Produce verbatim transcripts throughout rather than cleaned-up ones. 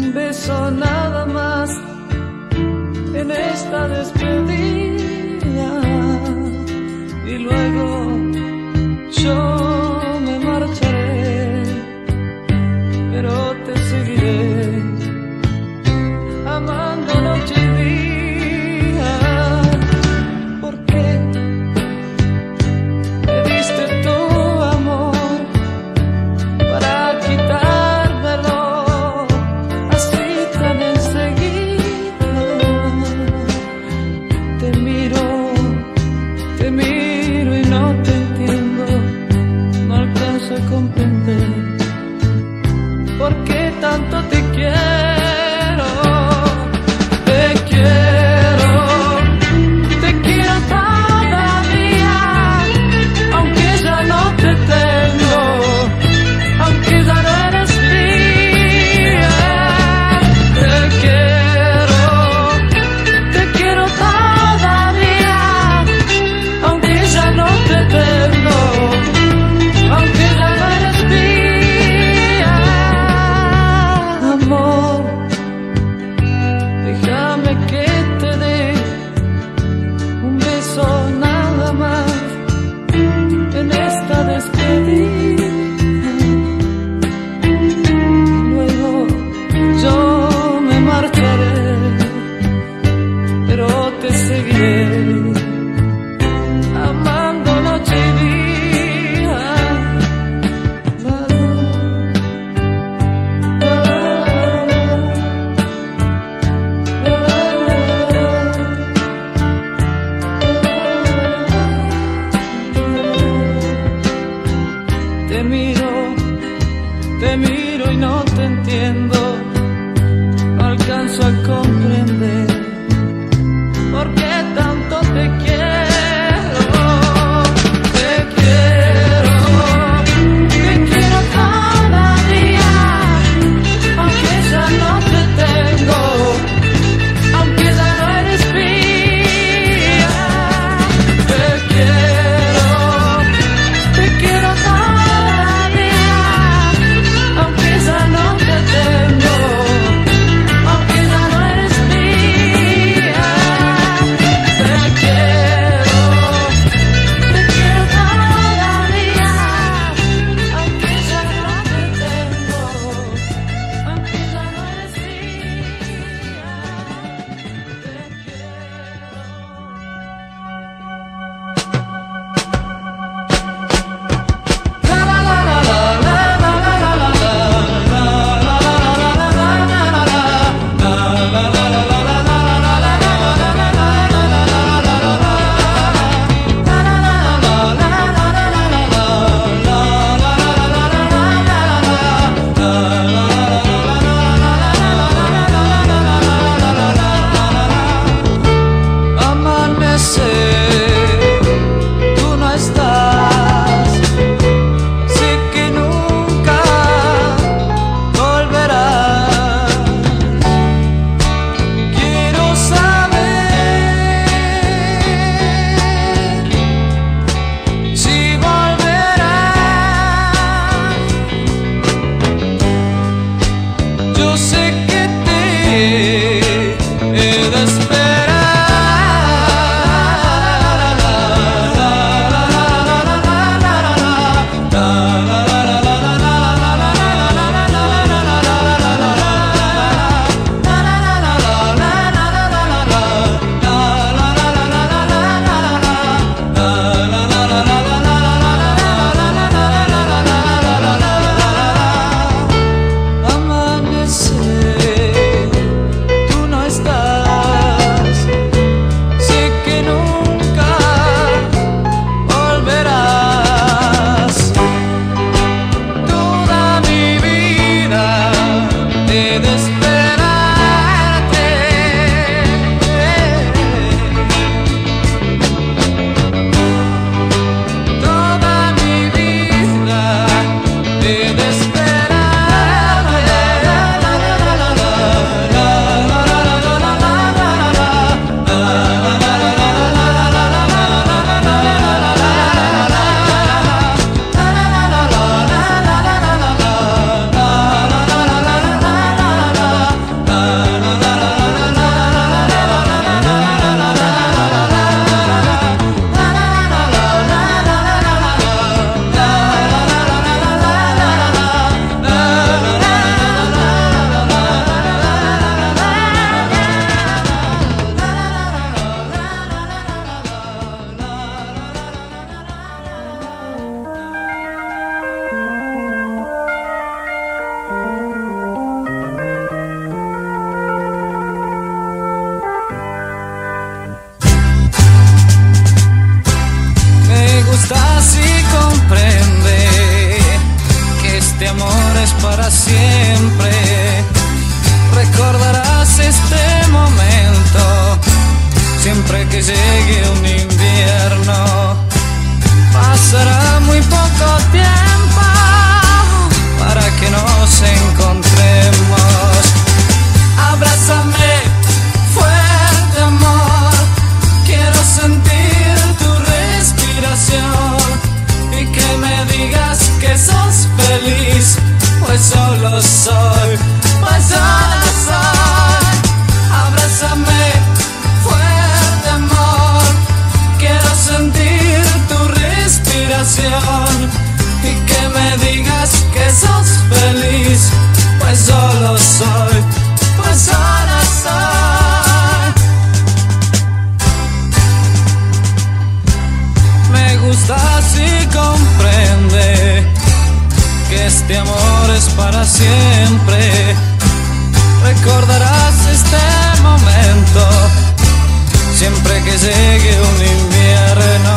un beso nada más en esta despedida, y luego yo me marcharé, pero te seguiré amando noche y día. ¿Por qué me diste tu amor para quitármelo así tan enseguida? Te miro, te miro y no te entiendo, no alcanzo a comprender por qué tanto te quiero. Te quiero, te quiero todavía, aunque ya no te tengo, aunque ya no eres mía. Te quiero, te quiero todavía, aunque ya no te tengo, aunque ya no eres mía. Amor, déjame que te dé un beso nada más en esta despedida. Luego yo me marcharé, pero te seguiré amando noche y día. La, la, la, la. Te miro, te miro y no te entiendo, no alcanzo a comprender por qué tanto te quiero. Te quiero, te quiero todavía, aunque ya no te tengo, aunque ya no eres mía. Te quiero, te quiero todavía, aunque ya no te tengo, aunque ya no eres mía. Te quiero, te quiero todavía, aunque ya no te tengo, aunque ya no eres mía. Amanecer, tú no estás, sé que nunca volverás. Quiero saber si volverás. Yo sé que te he de esperar. Amanecer, para siempre. Recordarás este momento siempre que llegue un invierno. Pasará muy poco tiempo para que nos encontremos. Abrázame fuerte, amor, quiero sentir tu respiración y que me digas que sos feliz, pues solo soy, pues solo soy. Abrázame fuerte, amor, quiero sentir tu respiración y que me digas que sos feliz, pues solo soy, pues solo soy. Me gusta si comprende que este amor es para siempre. Recordarás este momento siempre que llegue un invierno.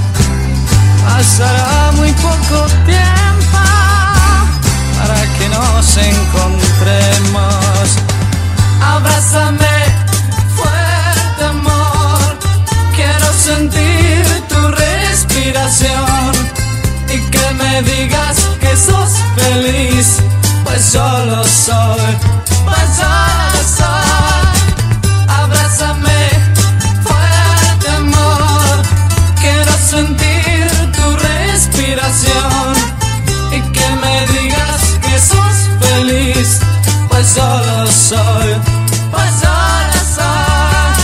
Pasará muy poco tiempo para que nos encontremos. Abrázame fuerte, amor, quiero sentir tu respiración y que me digas que sos feliz, pues solo soy, pues solo soy. Abrázame fuerte, amor, quiero sentir tu respiración y que me digas que sos feliz, pues solo soy, pues solo soy.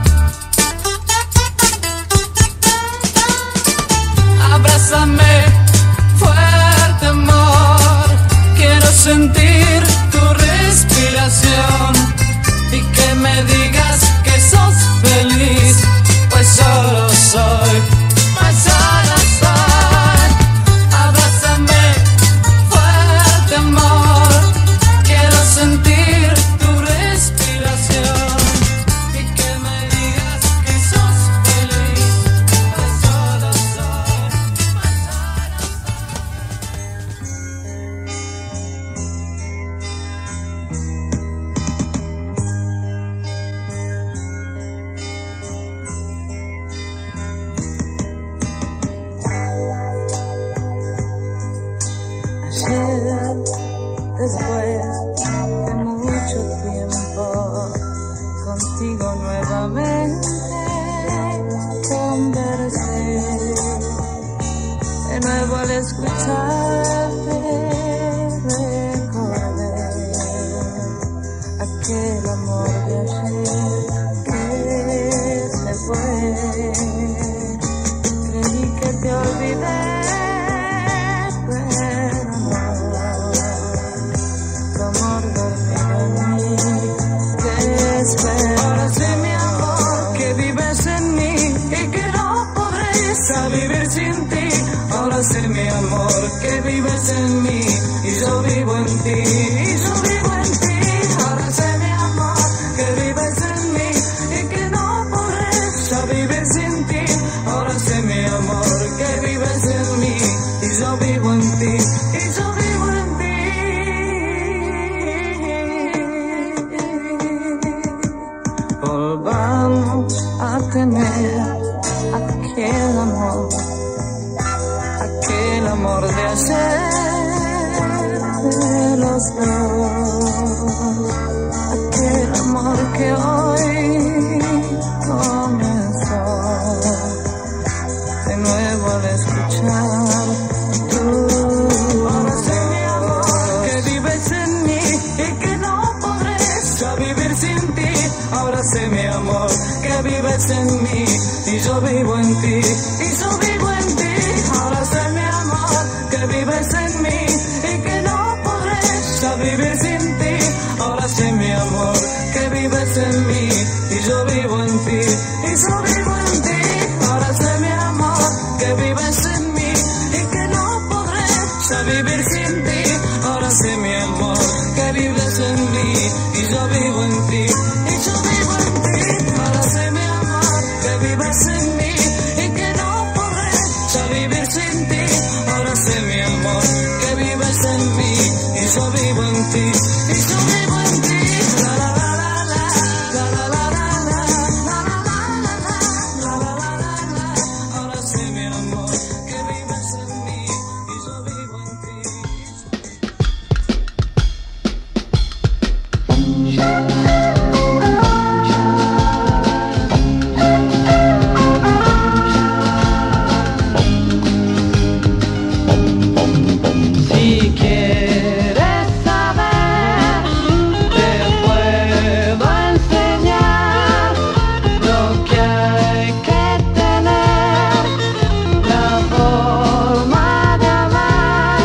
Abrázame fuerte, amor, quiero sentir tu respiración y que me digas que sos feliz, pues solo soy, pues solo soy. Abrázame fuerte, amor, quiero sentir tu respiración y que me digas que sos feliz, pues solo soy, pues solo Ayer, después de mucho tiempo, contigo nuevamente conversé. De nuevo al escucharte recordé aquel amor de ayer que se fue. Creí que te olvidé, ahora sé, mi amor, que vives en mí y que no podré vivir sin ti. Ahora sé, mi amor, que vives en mí y yo vivo en ti, y yo vivo en ti. Ahora sé, mi amor, que vives en mí y que no podré vivir sin ti. Ahora sé, mi amor, que vives en mí y yo vivo en ti, y yo vivo en ti. Volvamos a tener aquel amor, aquel amor de ayer de los dos, aquel amor que hoy comenzó. De nuevo al escuchar tu ahora sé, mi amor, que vives en mí y que no podré vivir sin ti. Ahora sé, mi amor, que vives en mí y yo vivo en ti, y yo vivo en ti. Ahora sé, mi amor, que vives en mí y que no podré vivir sin ti. Ahora sé, mi amor, que vives en mí y yo vivo en ti, y yo vivo en ti. Ahora sé, mi amor, que vives en mí y que no podré vivir sin ti. Ahora sé, mi amor, que vives en mí y yo vivo en ti, y yo vivo en ti. Ahora sé, mi amor, que vives en mí y que no podré vivir sin ti. Ahora sé, mi amor, que vives en mí y yo vivo en ti, y yo vivo en ti. La la la la la, la la la la la, la la la la la, la la la la la. Ahora sé, mi amor, que vives en mí y yo vivo en ti. Si quieres saber, te puedo enseñar lo que hay que tener, la forma de amar.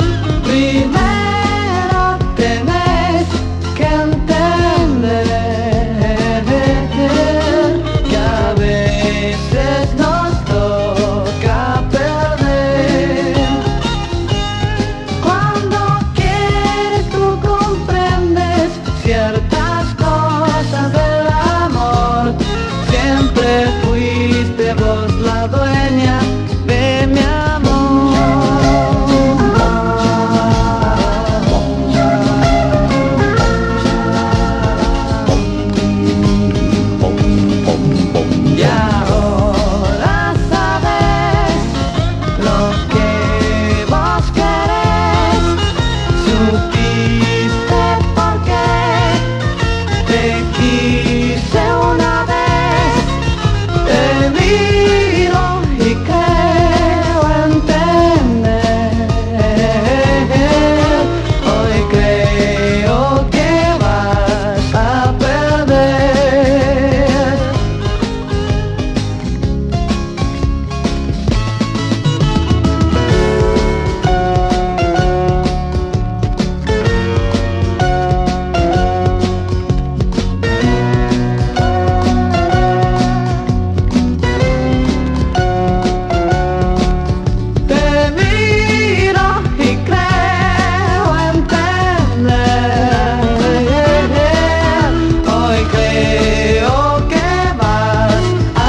Primero tenés que entender que a veces nos toca perder. Cuando quieres tú comprendes ciertas cosas del amor. Siempre fuiste vos la dueña de mi Y ahora sabes lo que vos querés. Supiste por qué te quise una vez. Te miro y creo entender. Hoy creo que vas a perder. Te miro y creo entender. Hoy creo que vas a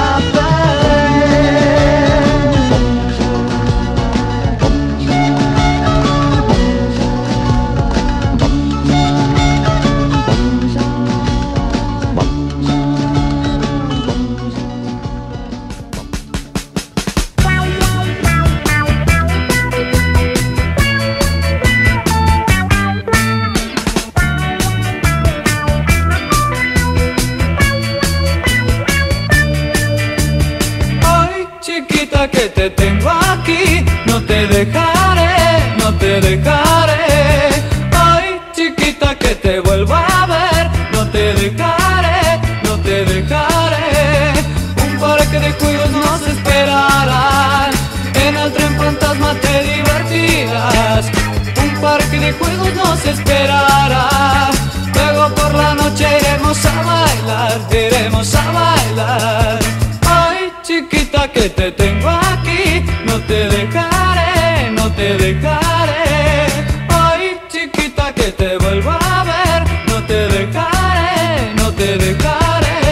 Ay, chiquita, que te tengo aquí, no te dejaré, no te dejaré. Ay, chiquita, que te vuelvo a ver, no te dejaré, no te dejaré. Un parque de juegos nos esperará, en el tren fantasma te divertirás. Un parque de juegos nos esperará, luego por la noche iremos a bailar, iremos a bailar. Ay, chiquita, que te tengo aquí, no te dejaré, no te dejaré. Ay, chiquita, que te vuelvo a ver, no te dejaré, no te dejaré.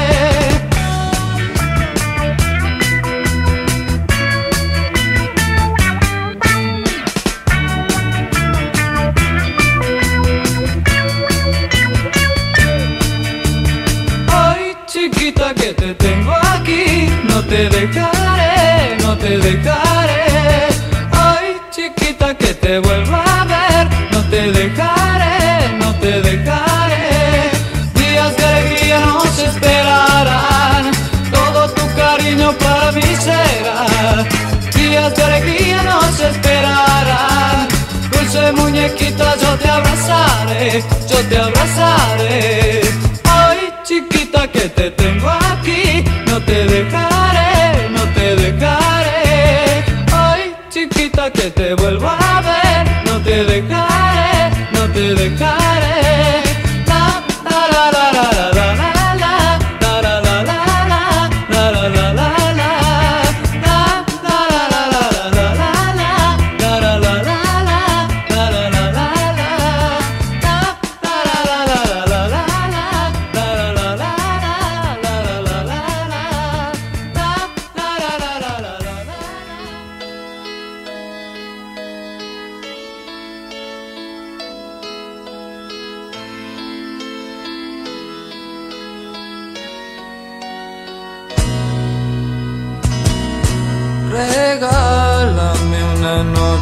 Ay, chiquita, que te tengo aquí, no te dejaré, no te dejaré. Ay, chiquita, que te vuelvo a ver, no te dejaré, no te dejaré. Días de alegría nos esperarán, todo tu cariño para mí será. Días de alegría nos esperarán, dulce muñequita, yo te abrazaré, yo te abrazaré. Ay, chiquita, que te tengo aquí, no te dejaré, no te dejaré. Ay, chiquita, que te vuelvo a ver, no te dejaré, no te dejaré. La, la, la, la, la, la, la, la, la, la, la, la, la, la, la, la, la, la.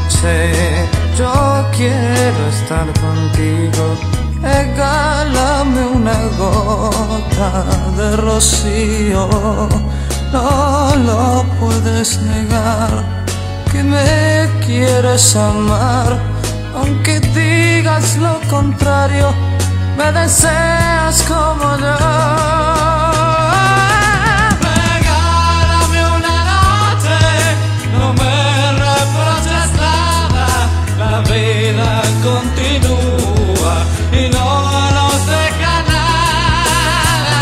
noche yo quiero estar contigo. Regálame una gota de rocío. No lo puedes negar, que me quieres amar, aunque digas lo contrario, me deseas como yo. Regálame una noche, no me reproches nada, la vida continúa y no nos deja nada.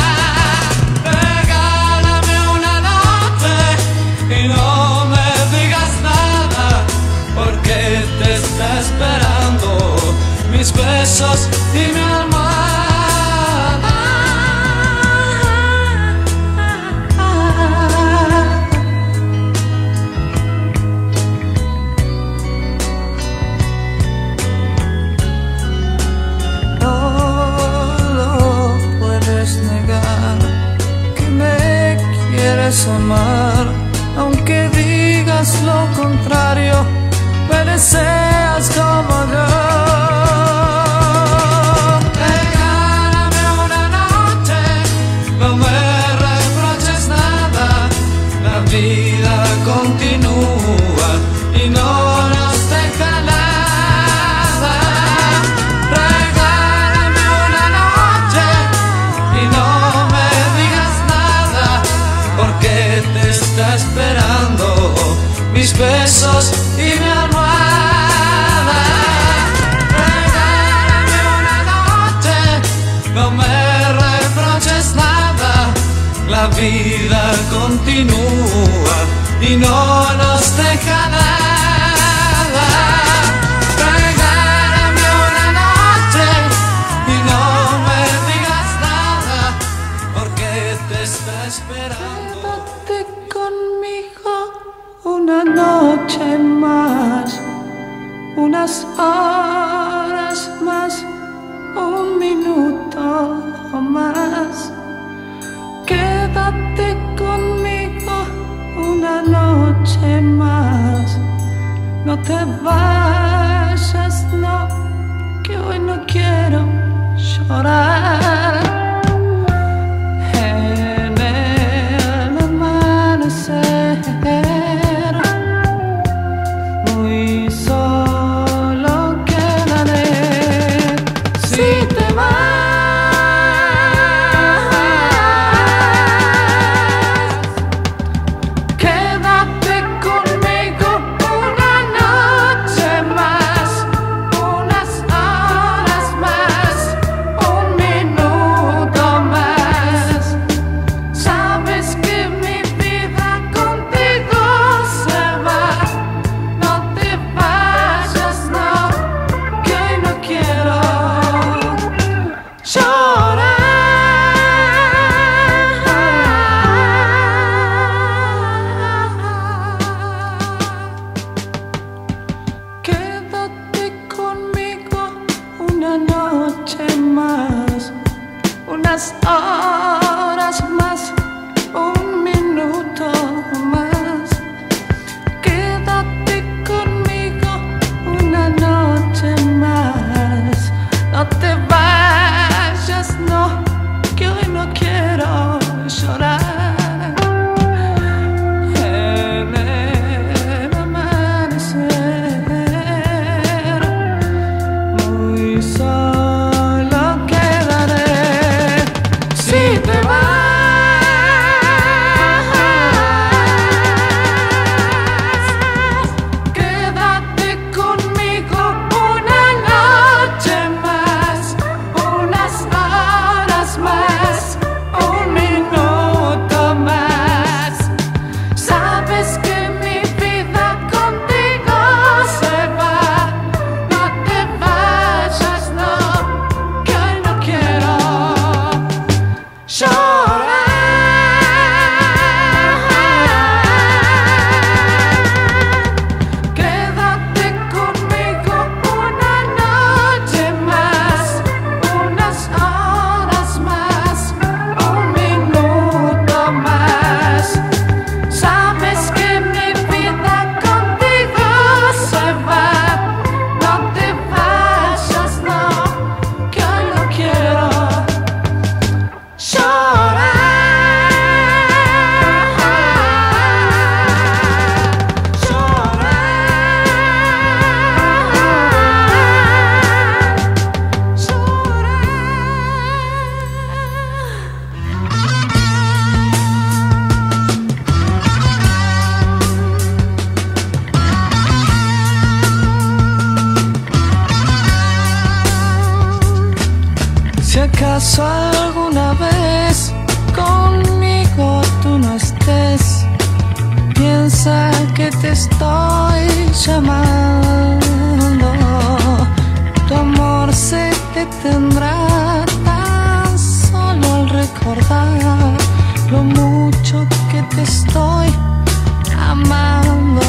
Regálame una noche y no me digas nada, porque te está esperando mis besos y mi almohada. Amar, aunque digas lo contrario, me deseas como yo. Regálame una noche, no me reproches nada, la vida continúa y no nos deja nada. Regálame una noche y no me digas nada, porque te está esperando mis besos y mi almohada. Regálame una noche, no me reproches nada, la vida continúa y no nos deja nada. Regálame una noche y no me digas nada, porque te está esperando. Quédate conmigo una noche más, unas horas más, un minuto más. Quédate conmigo una noche más, no te vayas, no, que hoy no quiero llorar. Muy solo quedaré si te vas. Quédate conmigo una noche más, unas horas más, un minuto más. Sabes que mi vida contigo se va. No te vayas, no, que hoy no quiero llorar. Quédate conmigo una noche más, unas horas más, un minuto más. Quédate conmigo una noche más, no te vayas, no, que hoy no quiero llorar. En el amanecer, muy solo quedaré si te vas. Si acaso alguna vez conmigo tú no estés, piensa que te estoy llamando. Tu amor se detendrá tan solo al recordar lo mucho que te estoy amando.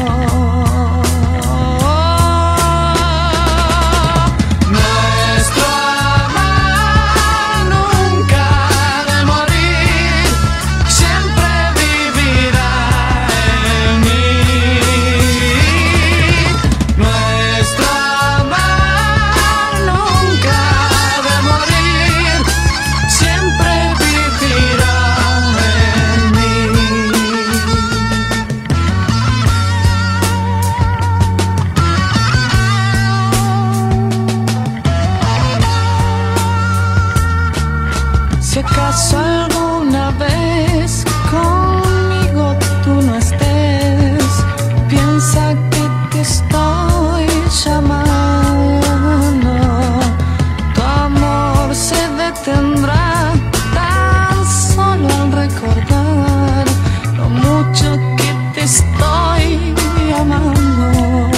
Si acaso alguna vez conmigo tú no estés, piensa que te estoy llamando. Tu amor se detendrá tan solo al recordar lo mucho que te estoy amando.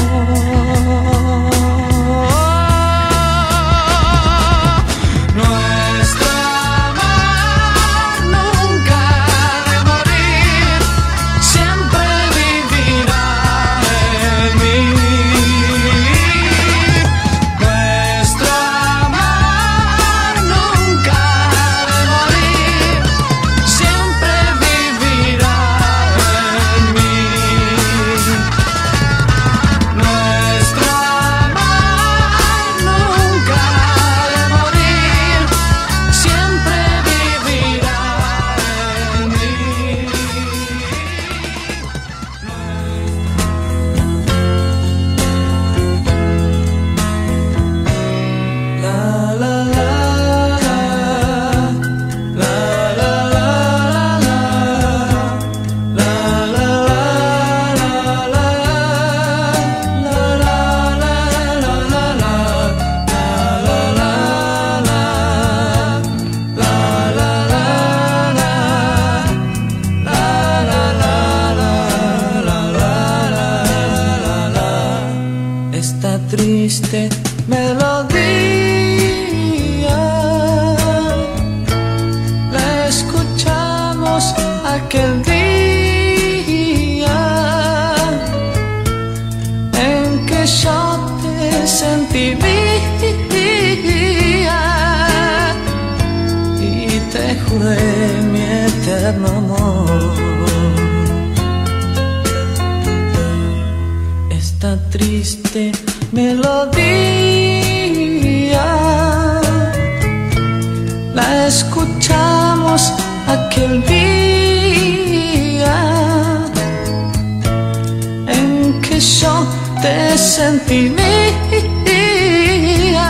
Esta triste melodía la escuchamos aquel día en que yo te sentí vía y te juré mi eterno amor. Esta triste melodía la escuchamos aquel día en que yo te sentí mía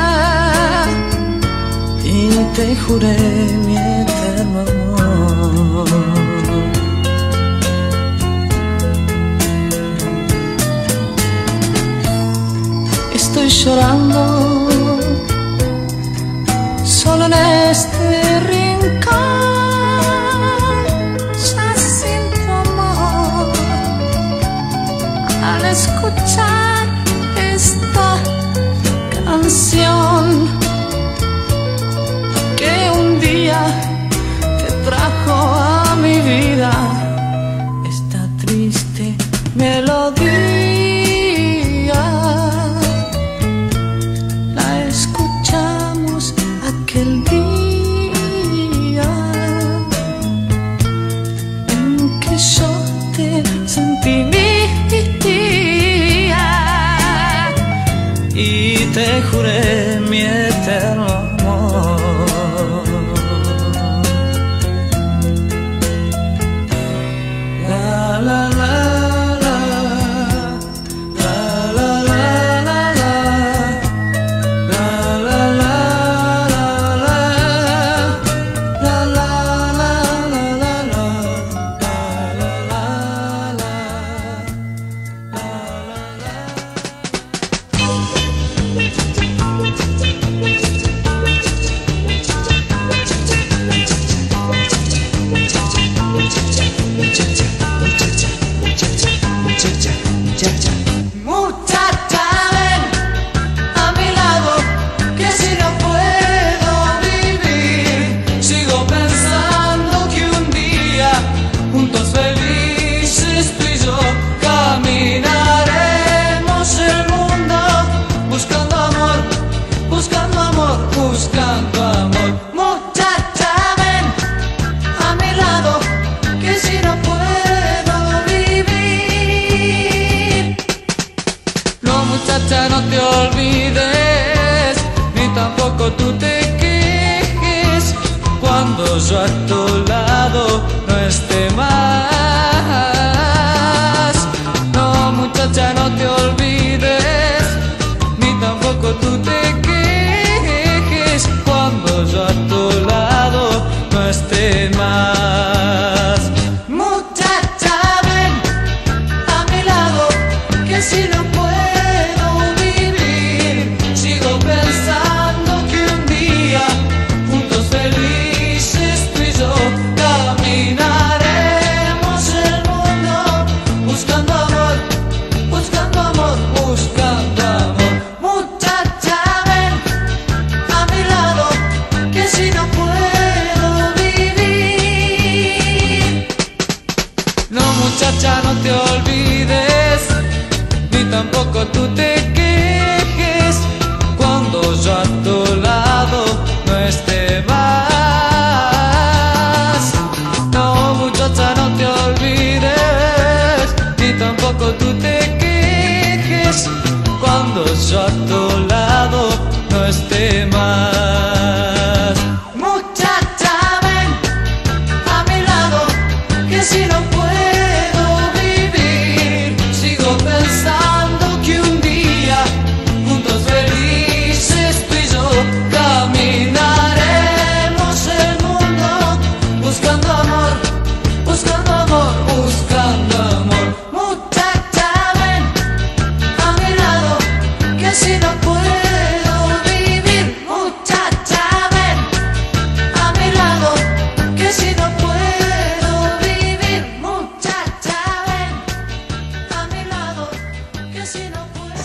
y te juré mi eterno amor. Estoy llorando solo en este rincón, ya sin tu amor. Al escuchar esta canción que un día te trajo a mi vida, esta triste melodía aquel día en que yo te sentí mía amor, buscando amor. Muchacha, ven a mi lado, que si no puedo vivir. No, muchacha, no te olvides, ni tampoco tú te quejes, cuando yo a tu lado no esté más. No, muchacha, no te olvides, ni tampoco tú te quejes, cuando yo a tu lado no esté más. Muchacha, ven a mi lado, que si no puedo vivir, sigo pensando que un día juntos felices tú y yo caminaremos el mundo, buscando amor, buscando amor, buscando amor. Muchacha, ven a mi lado, que si no puedo vivir. No, muchacha, no te olvides, ni tampoco tú te quejes, cuando yo a tu lado no esté más. No, muchacha, no te olvides, ni tampoco tú te quejes, cuando yo a tu lado no esté más. Muchacha, ven a mi lado, que si no puedo vivir, sigo pensando que un día juntos felices tú y yo caminaremos el mundo, buscando amor, buscando amor, buscando amor. Muchacha, ven a mi lado, que si no puedo vivir. Muchacha, ven a mi lado, que si no puedo vivir. Muchacha, ven a mi lado, que si no puedo.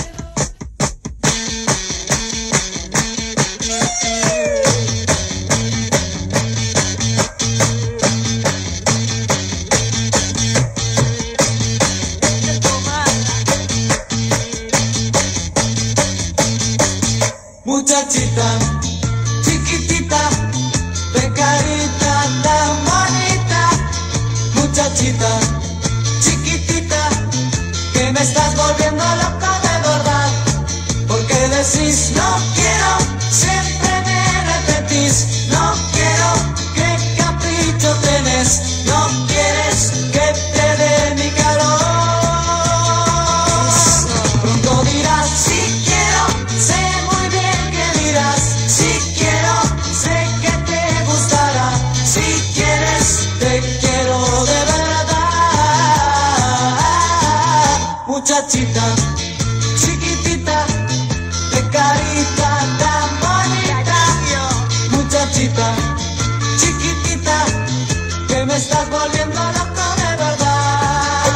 Muchachita, chiquitita, de carita tan bonita. Muchachita, chiquitita, que me estás volviendo loco de verdad. Porque decís no quiero, siempre me repetís no quiero, qué capricho tenés, no quieres que te dé mi calor. Pronto dirás sí quiero, sé muy bien que dirás sí quiero, sé que te gustará, si quieres te quiero de verdad. Muchachita, chiquitita, de carita tan bonita. Muchachita, chiquitita, que me estás volviendo loco de verdad.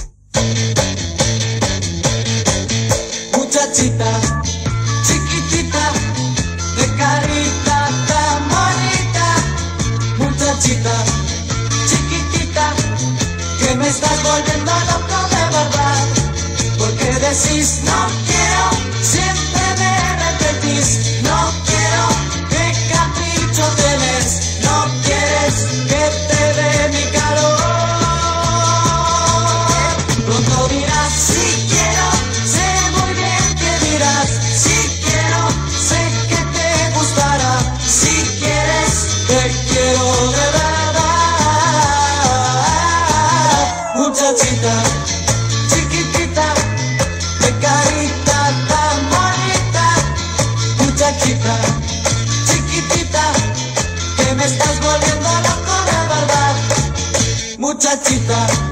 Muchachita, chiquitita, de carita tan bonita. Muchachita, chiquitita, que me estás volviendo loco de verdad. Porque decís no quiero, siempre me repetís no quiero, qué capricho tenés, no quieres que te dé mi calor. Pronto dirás sí quiero, sé muy bien que dirás sí quiero, sé que te gustará, si quieres te quiero de verdad. Muchachita, chiquitita, de carita tan bonita. Muchachita, chiquitita, que me estás volviendo loco de verdad. Muchachita,